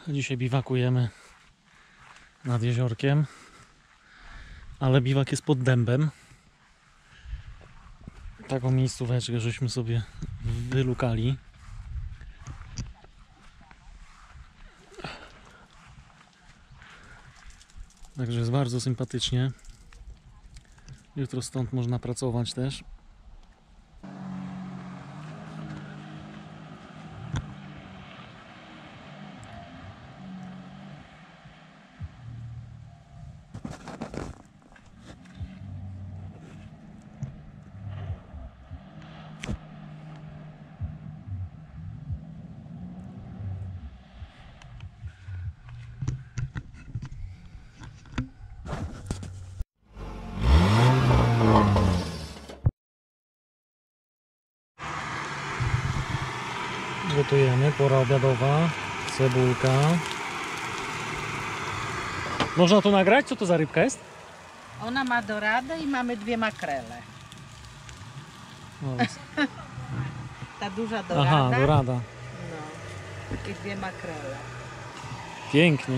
Dzisiaj biwakujemy nad jeziorkiem, ale biwak jest pod dębem. Taką miejscóweczkę żeśmy sobie wylukali. Także jest bardzo sympatycznie. Jutro stąd można pracować też. Gotujemy, pora obiadowa, cebulka. Można to nagrać? Co to za rybka jest? Ona ma doradę i mamy dwie makrele. No, Ta duża dorada. aha, dorada. No. I dwie makrele. Pięknie.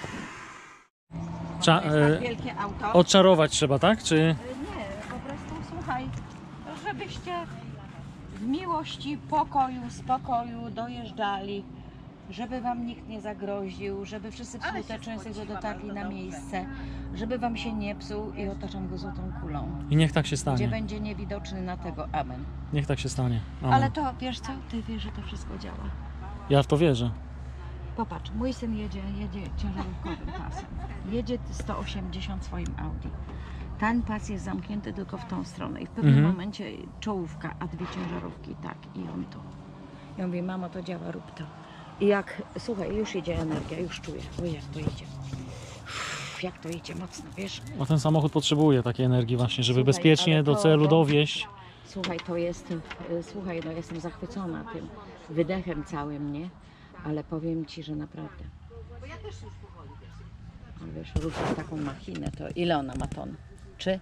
To jest tak wielkie auto. Odczarować trzeba, tak? Czy... Nie, po prostu słuchaj, żebyście w miłości, pokoju, spokoju dojeżdżali, żeby wam nikt nie zagroził, żeby wszyscy współteczeństwo dotarli na miejsce, żeby wam się nie psuł i otaczam go złotą kulą, I niech tak się gdzie stanie. będzie niewidoczny na tego. Amen. Niech tak się stanie. Amen. Ale to wiesz co, ty wiesz, że to wszystko działa. Ja w to wierzę. Popatrz, mój syn jedzie ciężarówkowym pasem. Jedzie 180 swoim Audi. Ten pas jest zamknięty tylko w tą stronę i w pewnym momencie czołówka, a dwie ciężarówki tak i on tu. Ja mówię, mamo, to działa, rób to. I jak, słuchaj, już idzie energia, już czuję, o jak to idzie. Jak to idzie mocno, wiesz? No ten samochód potrzebuje takiej energii właśnie, żeby Słuchaj, bezpiecznie ale do to- celu to- dowieść. Słuchaj, to jest, słuchaj, no jestem zachwycona tym wydechem całym, nie? Ale powiem ci, że naprawdę. Wiesz, różną taką machinę, to ile ona ma ton? 3?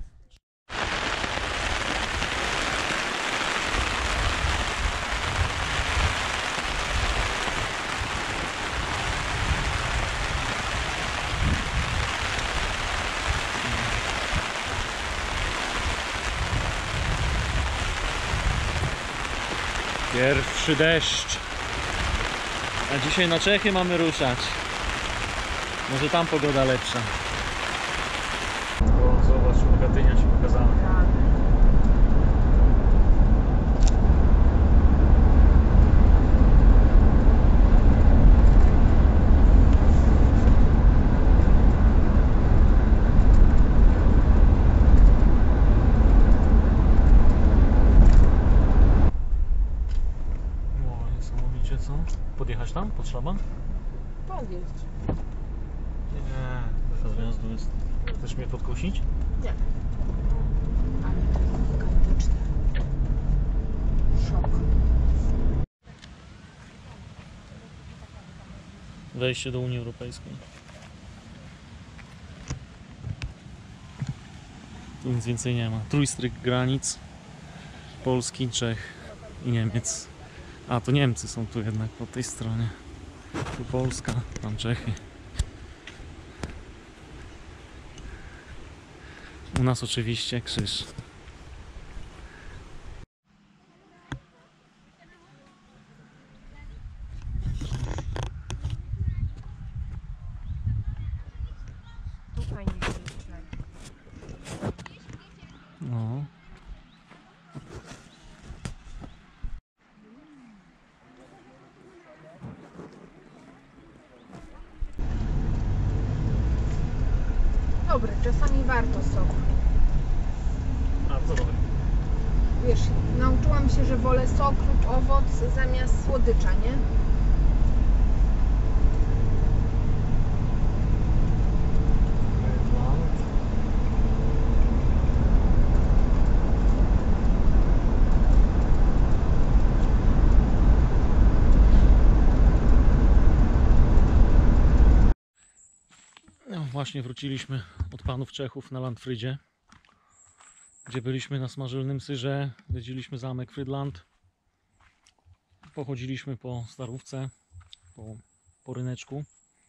Pierwszy deszcz. A dzisiaj na Czechy mamy ruszać. Może tam pogoda lepsza. O, zobacz, Bogatynia się pokazała. O, niesamowicie, co? Podjechać tam? Pod szlaban? Podjedź. Nie, to wjazdu jest. Chcesz mnie podkusić? Nie. Ale to gigantyczne. Szok. Wejście do Unii Europejskiej. Tu nic więcej nie ma. Trójstryk granic Polski, Czech i Niemiec. A, to Niemcy są tu jednak po tej stronie. Tu Polska, tam Czechy. U nas oczywiście krzyż. Tu fajnie jest. No. Dobre, czasami warto sok. Bardzo dobry. Wiesz, nauczyłam się, że wolę sok lub owoc zamiast słodycza, nie? No, właśnie wróciliśmy od panów Czechów na Landfrydzie, gdzie byliśmy na smażalnym syrze, zwiedziliśmy zamek Frydland, pochodziliśmy po Starówce, po ryneczku.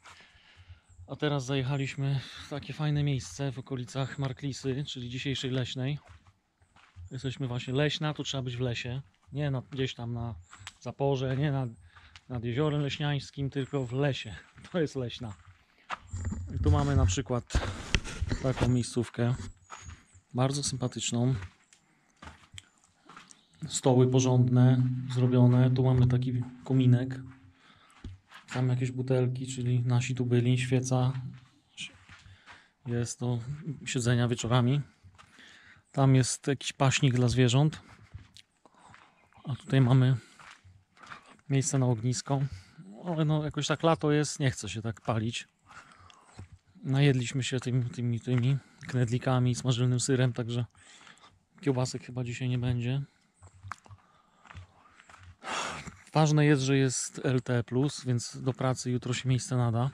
A teraz zajechaliśmy w takie fajne miejsce w okolicach Marklisy, czyli dzisiejszej Leśnej. Jesteśmy właśnie Leśna, tu trzeba być w lesie. Nie gdzieś tam na zaporze, nie nad jeziorem leśniańskim, tylko w lesie. To jest Leśna. I tu mamy na przykład taką miejscówkę. Bardzo sympatyczną. Stoły porządne, zrobione. Tu mamy taki kominek. Tam jakieś butelki, czyli nasi tu byli, świeca. Jest do siedzenia wieczorami. Tam jest jakiś paśnik dla zwierząt. A tutaj mamy miejsce na ognisko. Ale no jakoś tak lato jest, nie chce się tak palić. Najedliśmy się tymi knedlikami, smażonym syrem, także kiełbasek chyba dzisiaj nie będzie. Ważne jest, że jest LTE+, więc do pracy jutro się miejsce nada.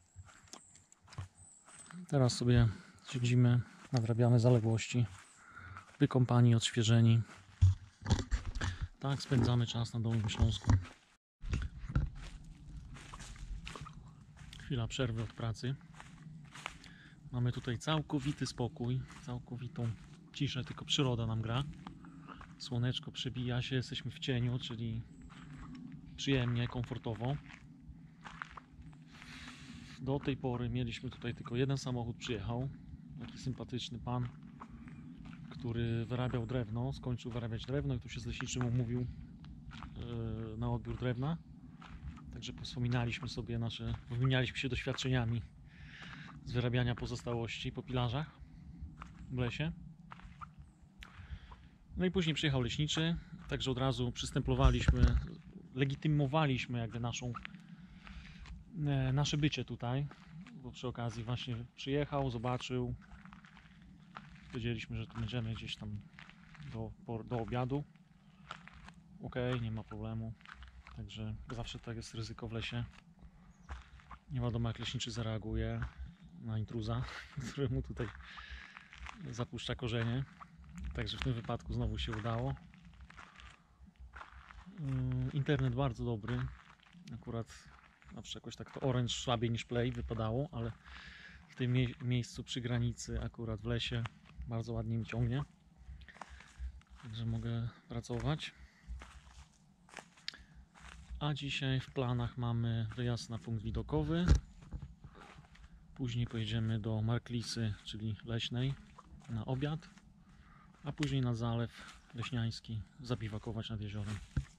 Teraz sobie siedzimy, nadrabiamy zaległości, wykąpani, odświeżeni. Tak spędzamy czas na Dolnym Śląsku. Chwila przerwy od pracy. Mamy tutaj całkowity spokój, całkowitą ciszę, tylko przyroda nam gra. Słoneczko przebija się, jesteśmy w cieniu, czyli przyjemnie, komfortowo. Do tej pory mieliśmy tutaj tylko jeden samochód przyjechał. Taki sympatyczny pan, który wyrabiał drewno, skończył wyrabiać drewno i tu się z leśniczym umówił na odbiór drewna. Także wspominaliśmy sobie wymienialiśmy się doświadczeniami z wyrabiania pozostałości po pilarzach w lesie. No i później przyjechał leśniczy, także od razu przystępowaliśmy, legitymowaliśmy jakby nasze bycie tutaj, bo przy okazji właśnie przyjechał, zobaczył, powiedzieliśmy, że tu będziemy gdzieś tam do obiadu. Ok, nie ma problemu, także zawsze tak jest ryzyko w lesie, nie wiadomo jak leśniczy zareaguje na intruza, któremu tutaj zapuszcza korzenie. Także w tym wypadku znowu się udało. Internet bardzo dobry. Akurat zawsze jakoś tak to Orange słabiej niż Play wypadało, ale w tym miejscu przy granicy, akurat w lesie, bardzo ładnie mi ciągnie. Także mogę pracować. A dzisiaj w planach mamy wyjazd na punkt widokowy. Później pojedziemy do Marklisy, czyli Leśnej, na obiad. A później na zalew leśniański, zabiwakować nad jeziorem.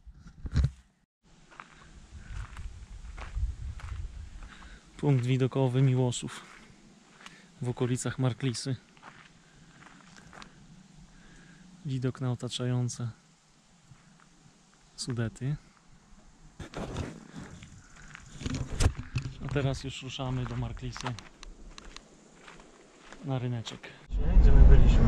Punkt widokowy Miłoszów w okolicach Marklisy. Widok na otaczające Sudety. A teraz już ruszamy do Marklisy na ryneczek. Gdzie my byliśmy?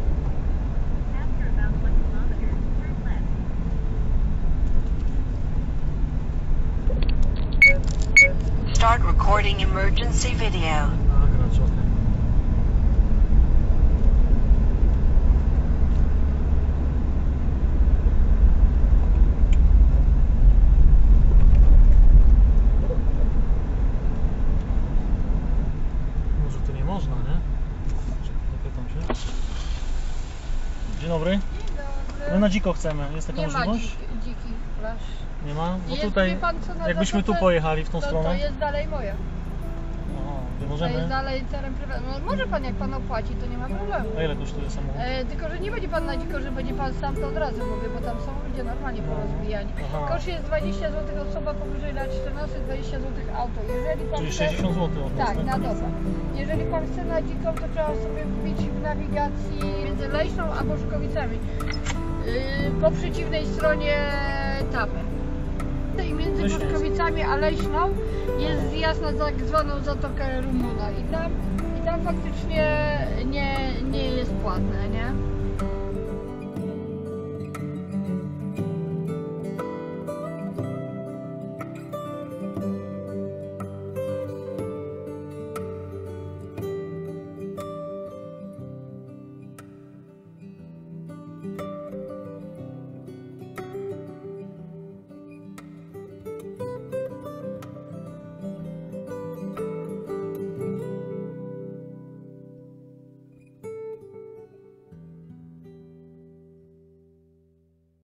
Start recording emergency video. Nagrać, okej. Może tu nie można, nie? Zapytam się. Dzień dobry. Dzień My na dziko chcemy. Jest taka Nie ma możliwość? dzikich plaż. Nie ma? Bo Jest, tutaj, wie pan, co na jakbyśmy tu zatoce, pojechali w tą to stronę. jest dalej moja. Aha, nie To jest możemy. dalej teren prywatny. No, może pan, jak pan opłaci, to nie ma problemu. A ile kosztuje samochód? Tylko, że nie będzie pan na dziko, że będzie pan sam, to od razu mówię, bo tam są ludzie normalnie porozbijani. Aha. Koszt jest 20 zł osoba powyżej lat 14, 20 zł auto. Jeżeli pan Czyli chce, 60 zł od nas, tak, na dobę. Jeżeli pan chce na dziką, to trzeba sobie wbić w nawigacji między Leśną a Bożkowicami. Po przeciwnej stronie Tapy. I między Leśna. Bożkowicami a Leśną jest zjazd na tak zwaną Zatokę Rumuna. I tam faktycznie nie jest płatne, nie?